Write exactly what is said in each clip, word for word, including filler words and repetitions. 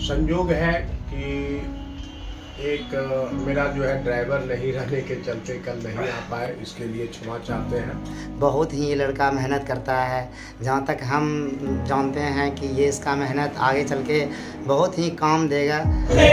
संयोग है कि एक मेरा जो है ड्राइवर नहीं रहने के चलते कल नहीं आ पाए, इसके लिए क्षमा चाहते हैं। बहुत ही ये लड़का मेहनत करता है, जहाँ तक हम जानते हैं कि ये इसका मेहनत आगे चल के बहुत ही काम देगा।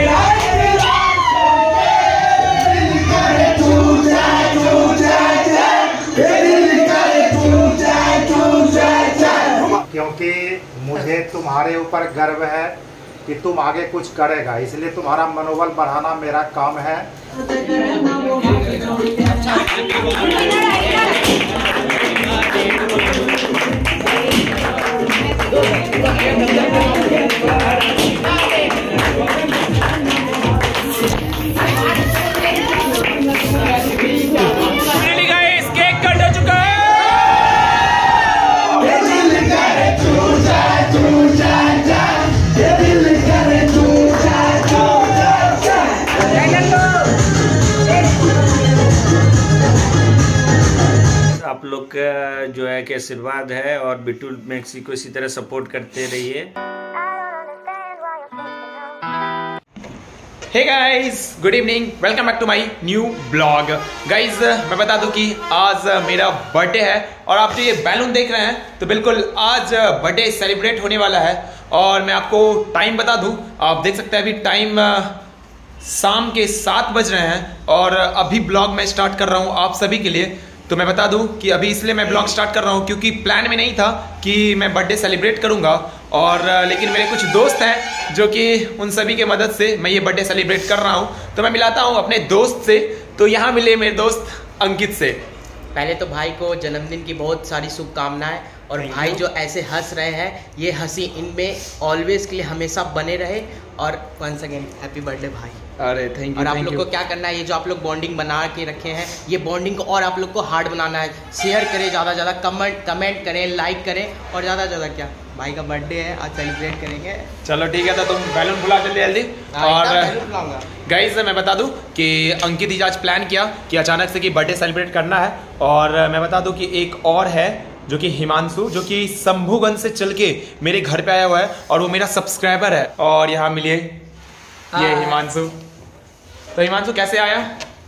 क्योंकि मुझे तुम्हारे ऊपर गर्व है कि तुम आगे कुछ करेगा, इसलिए तुम्हारा मनोबल बढ़ाना मेरा काम है। आप लोग का जो है कि आशीर्वाद है और बिट्टू मैक्सी को इसी तरह सपोर्ट करते रहिए। Hey guys, good evening, welcome back to my new blog. Guys मैं बता दूं कि आज मेरा बर्थडे है और आप जो ये बैलून देख रहे हैं तो बिल्कुल आज बर्थडे सेलिब्रेट होने वाला है। और मैं आपको टाइम बता दूं, आप देख सकते हैं अभी टाइम शाम के सात बज रहे हैं और अभी ब्लॉग मैं स्टार्ट कर रहा हूं आप सभी के लिए। तो मैं बता दूं कि अभी इसलिए मैं ब्लॉग स्टार्ट कर रहा हूं क्योंकि प्लान में नहीं था कि मैं बर्थडे सेलिब्रेट करूंगा, और लेकिन मेरे कुछ दोस्त हैं जो कि उन सभी के मदद से मैं ये बर्थडे सेलिब्रेट कर रहा हूं। तो मैं मिलाता हूं अपने दोस्त से। तो यहाँ मिले मेरे दोस्त अंकित से। पहले तो भाई को जन्मदिन की बहुत सारी शुभकामनाएं, और भाई जो ऐसे हंस रहे हैं ये हंसी इनमें ऑलवेज के लिए हमेशा बने रहे। और वंस अगेन हैप्पी बर्थडे भाई। अरे थैंक यू। और आप लोग को क्या करना है, ये जो आप लोग बॉन्डिंग बना के रखे हैं ये बॉन्डिंग को और आप लोग को हार्ड बनाना है। शेयर करें ज़्यादा ज़्यादा, कमेंट कमेंट करें, लाइक करें, और ज़्यादा ज़्यादा क्या, भाई का बर्थडे है आज सेलिब्रेट करेंगे। चलो ठीक है, तो तुम बैलून बुला जल्दी जल्दी। और गाइस मैं बता दूं कि अंकित ही आज प्लान किया कि अचानक से कि बर्थडे सेलिब्रेट करना है। और मैं बता दूं कि एक और है जो कि हिमांशु, जो कि शंभूगंज से चल के मेरे घर पे आया हुआ है और वो मेरा सब्सक्राइबर है। और यहाँ मिलिए, ये हिमांशु। तो हिमांशु कैसे आया?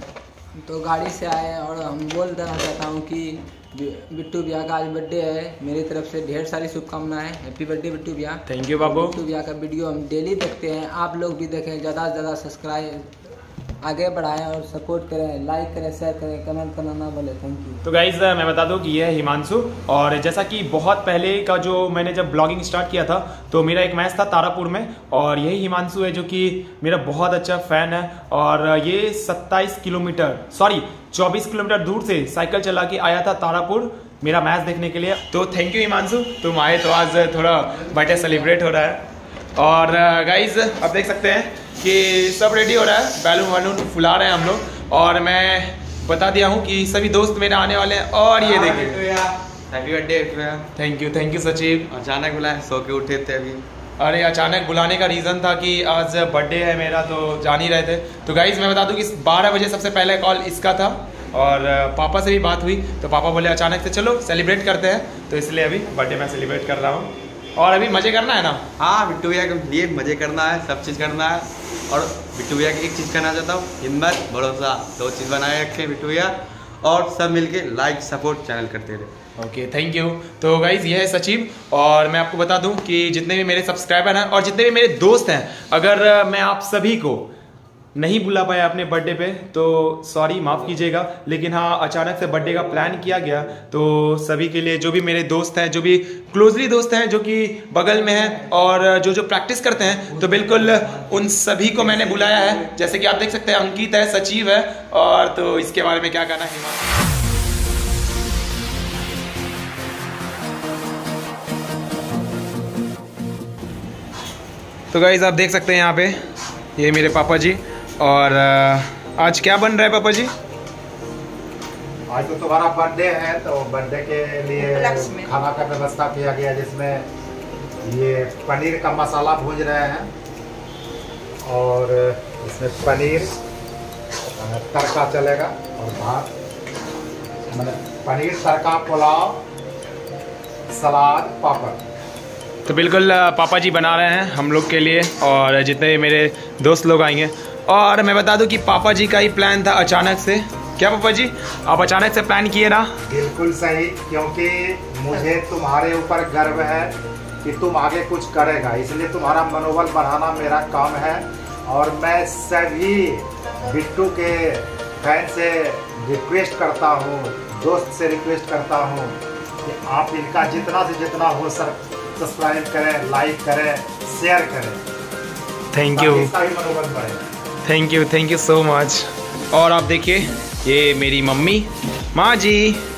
तो गाड़ी से आए, और हम बोल देना चाहता हूँ कि बिट्टू भैया का आज बर्थडे है, मेरी तरफ से ढेर सारी शुभकामनाएं। हैप्पी बर्थडे बिट्टू भैया। थैंक यू बाबू। बिट्टू भैया का वीडियो हम डेली देखते हैं, आप लोग भी देखें, ज़्यादा से ज़्यादा सब्सक्राइब आगे बढ़ाएं और सपोर्ट करें, लाइक करें, शेयर करें, कमेंट करना ना बोले। Thank you. तो गाइज मैं बता दूं कि ये है हिमांशु। और जैसा कि बहुत पहले का जो मैंने जब ब्लॉगिंग स्टार्ट किया था तो मेरा एक मैच था तारापुर में, और यही हिमांशु है जो कि मेरा बहुत अच्छा फैन है। और ये सत्ताईस किलोमीटर सॉरी चौबीस किलोमीटर दूर से साइकिल चला के आया था तारापुर मेरा मैच देखने के लिए। तो थैंक यू हिमांशु, तुम आए तो आज थोड़ा बर्थडे सेलिब्रेट हो रहा है। और गाइज आप देख सकते हैं कि सब रेडी हो रहा है, बैलून वैलून फुला रहे हैं हम लोग। और मैं बता दिया हूँ कि सभी दोस्त मेरे आने वाले हैं। और ये देखिए, happy birthday. Thank you thank you Sachiv. अचानक बुलाए, सो के उठे थे अभी। अरे अचानक बुलाने का रीज़न था कि आज बर्थडे है मेरा, तो जान ही रहे थे। तो गाइज मैं बता दूं कि बारह बजे सबसे पहले कॉल इसका था, और पापा से भी बात हुई तो पापा बोले अचानक से चलो सेलिब्रेट करते हैं। तो इसलिए अभी बर्थडे मैं सेलिब्रेट कर रहा हूँ, और अभी मज़े करना है ना। हाँ, बिट्टू भैया के लिए मज़े करना है, सब चीज़ करना है। और बिट्टू भैया की एक चीज़ कहना चाहता हूँ, हिम्मत भरोसा, दो चीज़ बनाए रखें बिट्टू भैया, और सब मिलके लाइक सपोर्ट चैनल करते रहे। Okay thank you. तो गाइज ये है सचिव। और मैं आपको बता दूं कि जितने भी मेरे सब्सक्राइबर हैं और जितने भी मेरे दोस्त हैं, अगर मैं आप सभी को नहीं बुला पाया अपने बर्थडे पे तो सॉरी, माफ़ कीजिएगा। लेकिन हाँ, अचानक से बर्थडे का प्लान किया गया, तो सभी के लिए, जो भी मेरे दोस्त हैं, जो भी क्लोजली दोस्त हैं, जो कि बगल में हैं और जो जो प्रैक्टिस करते हैं, तो बिल्कुल उन सभी को मैंने बुलाया है। जैसे कि आप देख सकते हैं अंकित है, सचिव है, और तो इसके बारे में क्या कहना है। तो गाइज आप देख सकते हैं यहाँ पे ये मेरे पापा जी। और आज क्या बन रहा है पापा जी? आज तो तुम्हारा बर्थडे है, तो बर्थडे के लिए खाना का व्यवस्था किया गया, जिसमें ये पनीर का मसाला भून रहे हैं, और इसमें पनीर तड़का चलेगा, और भात, मतलब पनीर तड़का, पुलाव, सलाद, पापड़। तो बिल्कुल पापा जी बना रहे हैं हम लोग के लिए और जितने मेरे दोस्त लोग आएंगे। और मैं बता दूं कि पापा जी का ही प्लान था अचानक से। क्या पापा जी आप अचानक से प्लान किए ना? बिल्कुल सही, क्योंकि मुझे तुम्हारे ऊपर गर्व है कि तुम आगे कुछ करेगा, इसलिए तुम्हारा मनोबल बढ़ाना मेरा काम है। और मैं सभी बिट्टू के फैन से रिक्वेस्ट करता हूँ, दोस्त से रिक्वेस्ट करता हूँ कि आप इनका जितना से जितना हो सर सब्सक्राइब करें, लाइक करें, शेयर करें। थैंक यू, इसका भी मनोबल बढ़ेगा। Thank you, thank you so much. और आप देखिए ये मेरी मम्मी, माँ जी।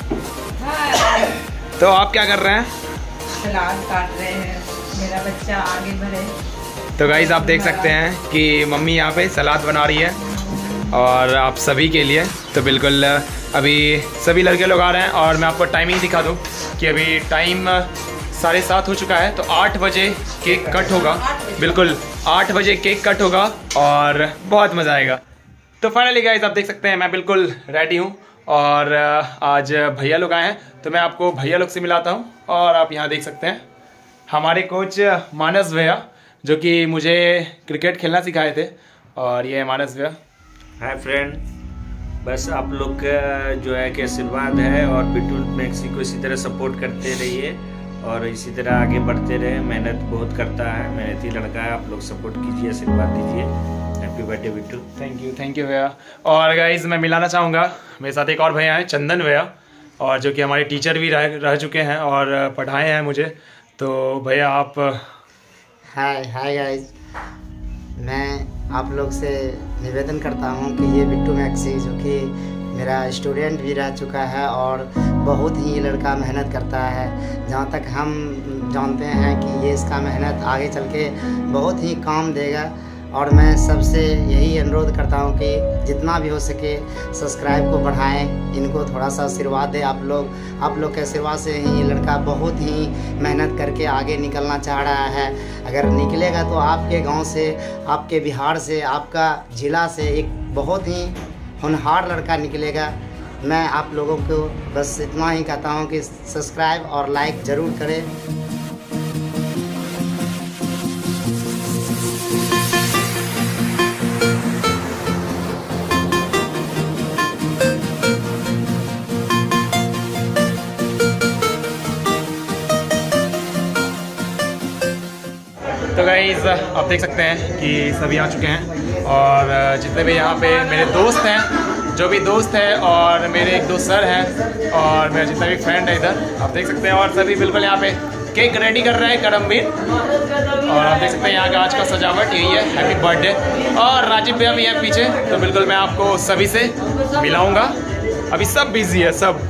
तो आप क्या कर रहे हैं? सलाद काट रहे हैं, मेरा बच्चा आगे बढ़े। तो गाइस आप देख सकते हैं कि मम्मी यहाँ पे सलाद बना रही है और आप सभी के लिए। तो बिल्कुल अभी सभी लड़के लोग आ रहे हैं और मैं आपको टाइमिंग दिखा दूँ कि अभी टाइम साढ़े सात हो चुका है। तो आठ बजे केक कट होगा, बिल्कुल आठ बजे केक कट होगा और बहुत मज़ा आएगा। तो फाइनली गाइस आप देख सकते हैं मैं बिल्कुल रेडी हूँ और आज भैया लोग आए हैं तो मैं आपको भैया लोग से मिलाता हूँ। और आप यहाँ देख सकते हैं हमारे कोच मानस भैया जो कि मुझे क्रिकेट खेलना सिखाए थे। और ये मानस भैया। हाय फ्रेंड, बस आप लोग का जो है कि आशीर्वाद है और बिट्टू मैक्सी को इसी तरह सपोर्ट करते रहिए और इसी तरह आगे बढ़ते रहे। मेहनत बहुत करता है, मेहनती लड़का है, आप लोग सपोर्ट कीजिए, आशीर्वाद दीजिए। Happy birthday Bittu. Thank you, thank you भैया। और गाइज मैं मिलाना चाहूँगा मेरे साथ एक और भैया हैं, चंदन भैया, और जो कि हमारे टीचर भी रह रह चुके हैं और पढ़ाए हैं मुझे। तो भैया आप। हाय हाय गाइज, मैं आप लोग से निवेदन करता हूँ कि ये बिट्टू मैक्सी जो कि मेरा स्टूडेंट भी रह चुका है और बहुत ही लड़का मेहनत करता है। जहाँ तक हम जानते हैं कि ये इसका मेहनत आगे चल के बहुत ही काम देगा। और मैं सबसे यही अनुरोध करता हूँ कि जितना भी हो सके सब्सक्राइब को बढ़ाएं, इनको थोड़ा सा आशीर्वाद दें आप लोग। आप लोग के आशीर्वाद से ही ये लड़का बहुत ही मेहनत करके आगे निकलना चाह रहा है। अगर निकलेगा तो आपके गांव से, आपके बिहार से, आपका ज़िला से एक बहुत ही होनहार लड़का निकलेगा। मैं आप लोगों को बस इतना ही कहता हूँ कि सब्सक्राइब और लाइक ज़रूर करें। तो गाइज आप देख सकते हैं कि सभी आ चुके हैं और जितने भी यहाँ पे मेरे दोस्त हैं, जो भी दोस्त हैं और मेरे एक दो सर हैं और मेरा जितना भी फ्रेंड है इधर आप देख सकते हैं। और सभी बिल्कुल यहाँ पे केक रेडी कर रहे हैं करमवीर। और आप देख सकते हैं यहाँ का आज का सजावट यही है, हैप्पी बर्थडे। और राजीव भैया भी है पीछे। तो बिल्कुल मैं आपको सभी से मिलाऊँगा, अभी सब बिजी है सब।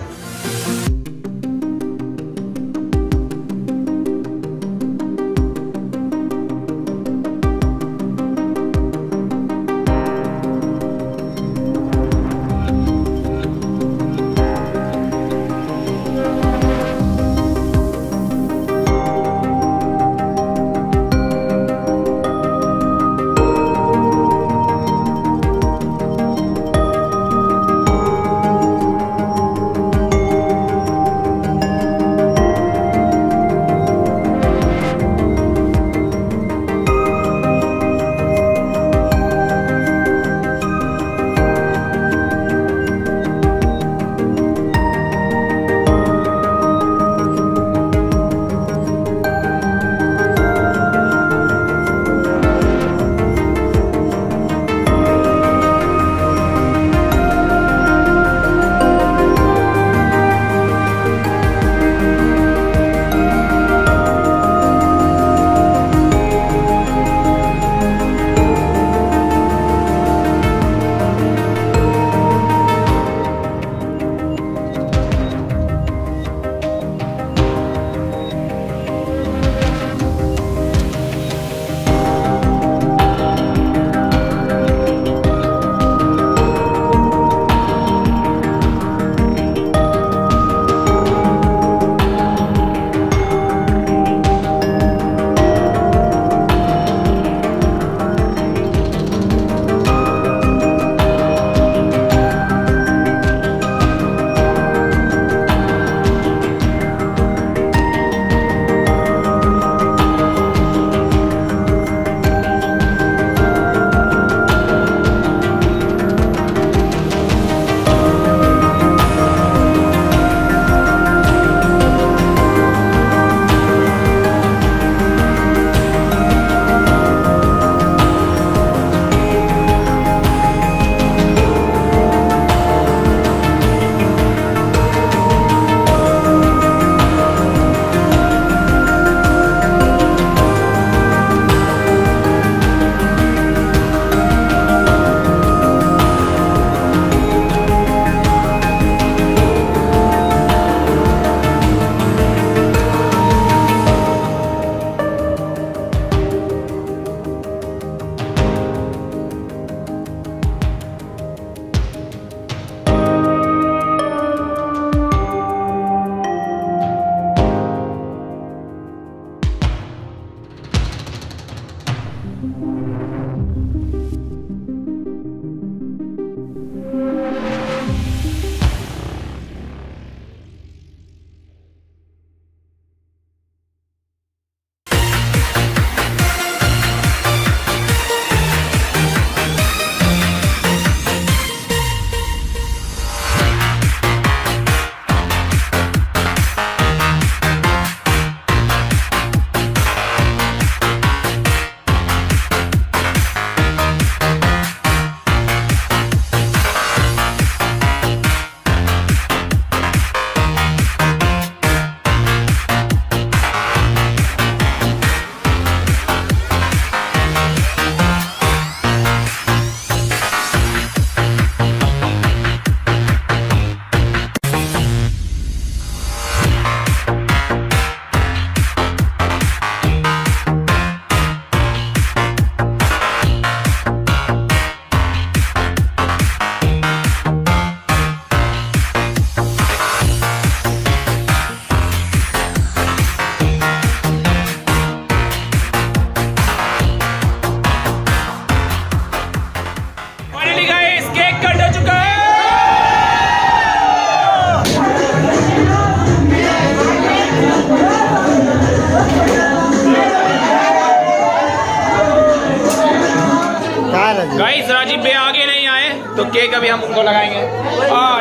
गाइस राजीव भैया आगे नहीं आए तो केक अभी हम उनको लगाएंगे। आ,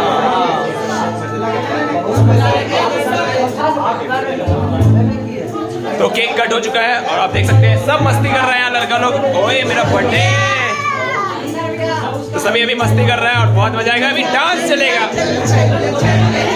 तो केक कट हो चुका है और आप देख सकते हैं सब मस्ती कर रहे हैं लड़का लोग। ओए मेरा बर्थडे, तो सभी अभी मस्ती कर रहे हैं और बहुत मजा आएगा। अभी डांस चलेगा।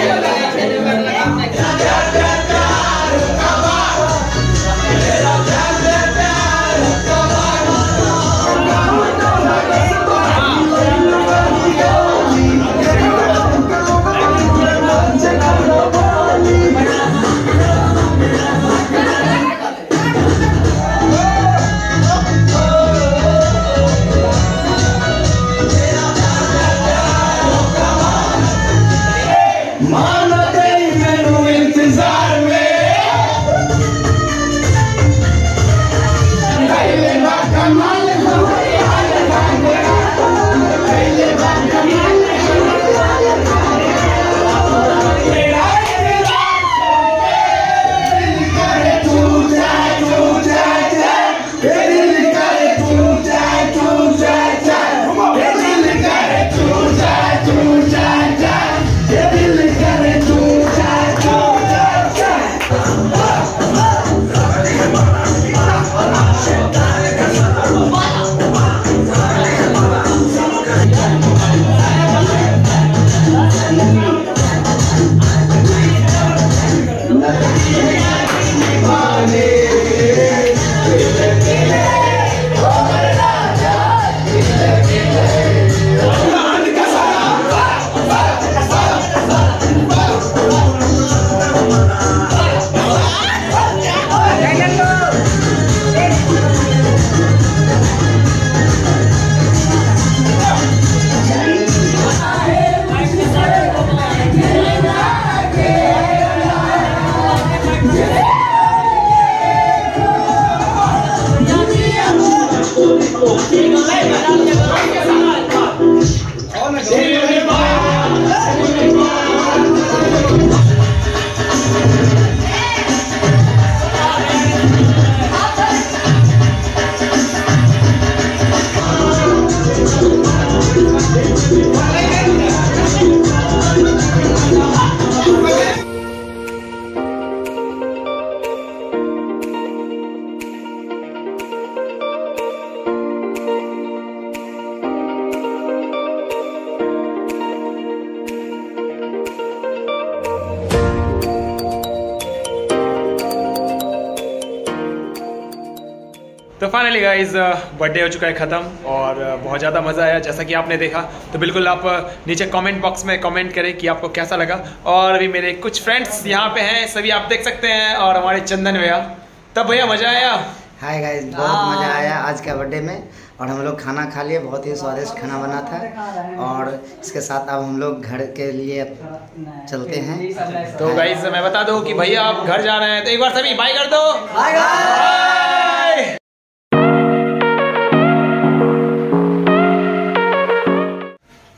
तो फाइनली गाइज बर्थडे हो चुका है ख़त्म और बहुत ज़्यादा मज़ा आया जैसा कि आपने देखा। तो बिल्कुल आप नीचे कमेंट बॉक्स में कमेंट करें कि आपको कैसा लगा। और अभी मेरे कुछ फ्रेंड्स यहाँ पे हैं, सभी आप देख सकते हैं, और हमारे चंदन भैया। तब भैया मज़ा आया? हाय गाइज, बहुत मज़ा आया आज का बर्थडे में। और हम लोग खाना खा लिए, बहुत ही स्वादिष्ट खाना बना था। और इसके साथ अब हम लोग घर के लिए चलते हैं। तो गाइज मैं बता दूं कि भैया आप घर जा रहे हैं, तो एक बार सभी बाय कर दो। बाय।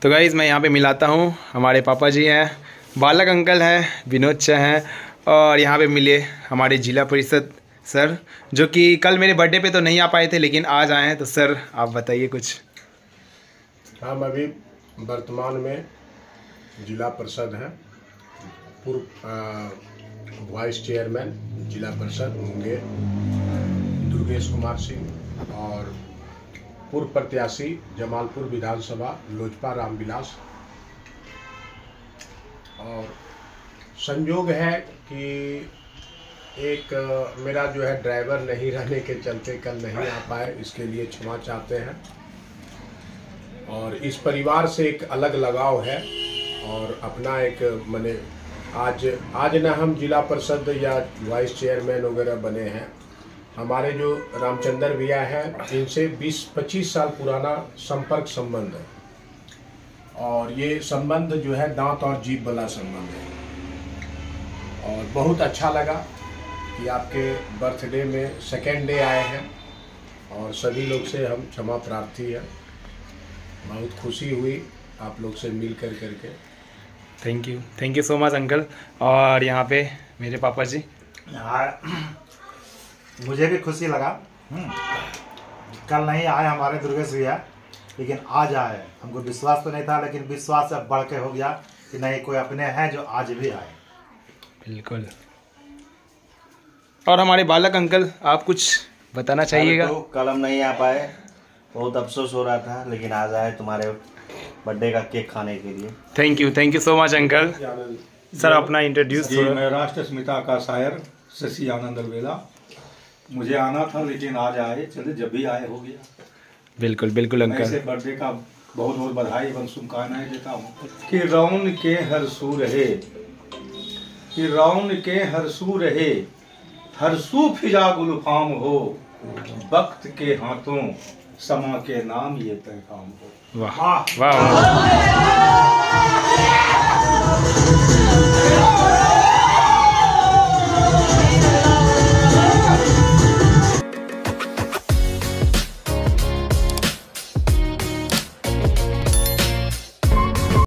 तो गाइज़ मैं यहाँ पे मिलाता हूँ, हमारे पापा जी हैं, बालक अंकल हैं, विनोद चा हैं, और यहाँ पे मिले हमारे जिला परिषद सर, जो कि कल मेरे बर्थडे पे तो नहीं आ पाए थे लेकिन आज आए हैं। तो सर आप बताइए कुछ। हम अभी वर्तमान में जिला परिषद हैं, पूर्व वाइस चेयरमैन जिला परिषद होंगे दुर्गेश कुमार सिंह, और पूर्व प्रत्याशी जमालपुर विधानसभा लोजपा रामविलास। और संयोग है कि एक मेरा जो है ड्राइवर नहीं रहने के चलते कल नहीं आ पाए, इसके लिए क्षमा चाहते हैं। और इस परिवार से एक अलग लगाव है और अपना एक माने आज आज ना हम जिला परिषद या वाइस चेयरमैन वगैरह बने हैं, हमारे जो रामचंद्र भैया हैं इनसे बीस पच्चीस साल पुराना संपर्क संबंध है, और ये संबंध जो है दांत और जीभ वाला संबंध है। और बहुत अच्छा लगा कि आपके बर्थडे में सेकेंड डे आए हैं, और सभी लोग से हम क्षमा प्रार्थी है। बहुत खुशी हुई आप लोग से मिल कर करके। Thank you thank you so much uncle. और यहाँ पे मेरे पापा जी। यार मुझे भी खुशी लगा, कल नहीं आए हमारे दुर्गेश भैया, लेकिन आज आए। हमको विश्वास तो नहीं था, लेकिन विश्वास अब बढ़ के हो गया कि नहीं कोई अपने हैं जो आज भी आए। बिल्कुल। और हमारे बालक अंकल आप कुछ बताना चाहिएगा। तो कल हम नहीं आ पाए, बहुत अफसोस हो रहा था, लेकिन आज आए तुम्हारे बर्थडे का केक खाने के लिए। Thank you thank you so much uncle. Sir अपना इंट्रोड्यूस। जी मैं राष्ट्र स्मिता का शायर शशि आनंद अलवेला। मुझे आना था लेकिन आज आए, चले जब भी आए हो गया। बिल्कुल बिल्कुल अंकल। ऐसे बर्थडे का बहुत बहुत बधाई एवं शुभकामनाएं देता हूँ। कि रौन के हरसू रहे, कि रौन के हरसू रहे, हरसू फिजा गुलफाम हो, वक्त के हाथों समा के नाम ये पैगाम हो। वाह वाह, वाह।